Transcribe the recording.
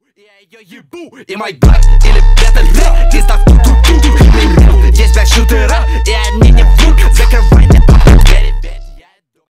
E aí eu ебу, e my God, ele beta, está tudo,